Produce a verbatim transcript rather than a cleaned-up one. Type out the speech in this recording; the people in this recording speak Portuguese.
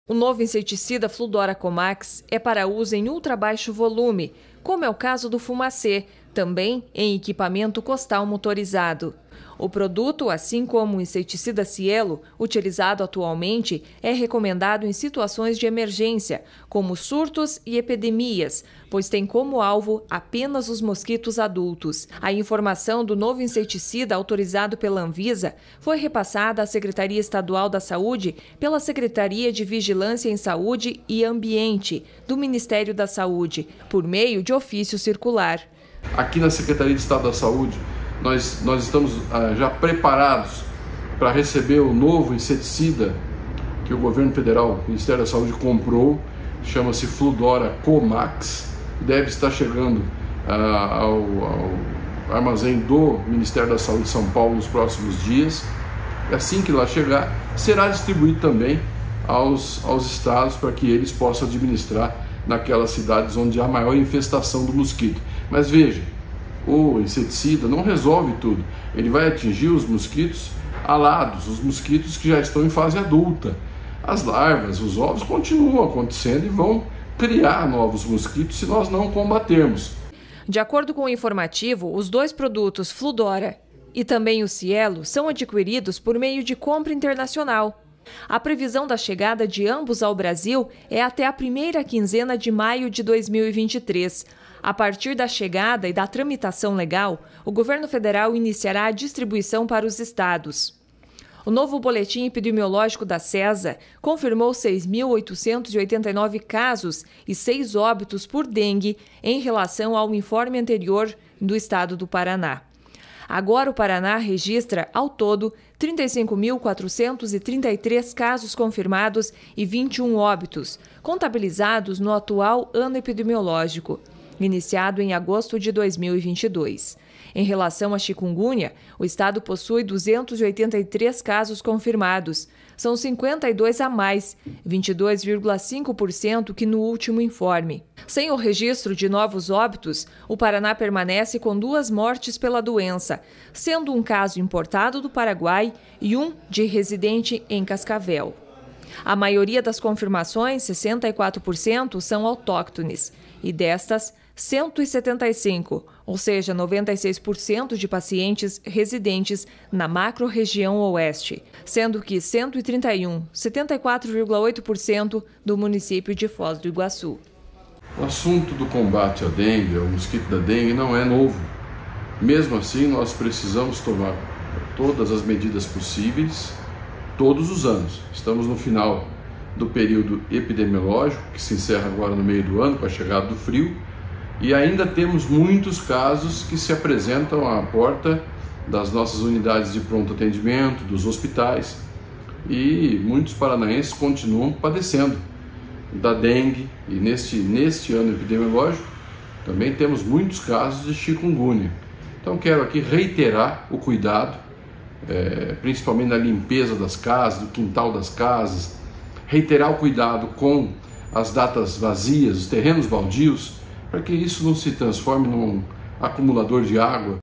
O novo inseticida Fluddora Comax é para uso em ultra baixo volume, como é o caso do Fumacê, também em equipamento costal motorizado. O produto, assim como o inseticida Cielo, utilizado atualmente, é recomendado em situações de emergência, como surtos e epidemias, pois tem como alvo apenas os mosquitos adultos. A informação do novo inseticida autorizado pela Anvisa foi repassada à Secretaria Estadual da Saúde pela Secretaria de Vigilância em Saúde e Ambiente do Ministério da Saúde, por meio de ofício circular. Aqui na Secretaria de Estado da Saúde, Nós, nós estamos ah, já preparados para receber o novo inseticida que o governo federal, o Ministério da Saúde, comprou, chama-se Fluddora Comax, deve estar chegando ah, ao, ao armazém do Ministério da Saúde de São Paulo nos próximos dias. E assim que lá chegar, será distribuído também aos, aos estados para que eles possam administrar naquelas cidades onde há maior infestação do mosquito. Mas veja, o inseticida não resolve tudo, ele vai atingir os mosquitos alados, os mosquitos que já estão em fase adulta. As larvas, os ovos continuam acontecendo e vão criar novos mosquitos se nós não combatermos. De acordo com o informativo, os dois produtos Fluddora e também o Cielo são adquiridos por meio de compra internacional. A previsão da chegada de ambos ao Brasil é até a primeira quinzena de maio de dois mil e vinte e três. A partir da chegada e da tramitação legal, o governo federal iniciará a distribuição para os estados. O novo boletim epidemiológico da SESA confirmou seis mil oitocentos e oitenta e nove casos e seis óbitos por dengue em relação ao informe anterior do estado do Paraná. Agora o Paraná registra, ao todo, trinta e cinco mil quatrocentos e trinta e três casos confirmados e vinte e um óbitos, contabilizados no atual ano epidemiológico, iniciado em agosto de dois mil e vinte e dois. Em relação à chikungunya, o estado possui duzentos e oitenta e três casos confirmados. São cinquenta e dois a mais, vinte e dois vírgula cinco por cento que no último informe. Sem o registro de novos óbitos, o Paraná permanece com duas mortes pela doença, sendo um caso importado do Paraguai e um de residente em Cascavel. A maioria das confirmações, sessenta e quatro por cento, são autóctones, e destas, cento e setenta e cinco, ou seja, noventa e seis por cento de pacientes residentes na macro-região oeste, sendo que cento e trinta e um, setenta e quatro vírgula oito por cento, do município de Foz do Iguaçu. O assunto do combate à dengue, ao mosquito da dengue, não é novo. Mesmo assim, nós precisamos tomar todas as medidas possíveis, todos os anos. Estamos no final do período epidemiológico, que se encerra agora no meio do ano, com a chegada do frio, e ainda temos muitos casos que se apresentam à porta das nossas unidades de pronto atendimento, dos hospitais, e muitos paranaenses continuam padecendo da dengue, e neste, neste ano epidemiológico também temos muitos casos de chikungunya. Então quero aqui reiterar o cuidado, é, principalmente na limpeza das casas, do quintal das casas, reiterar o cuidado com as datas vazias, os terrenos baldios, para que isso não se transforme num acumulador de água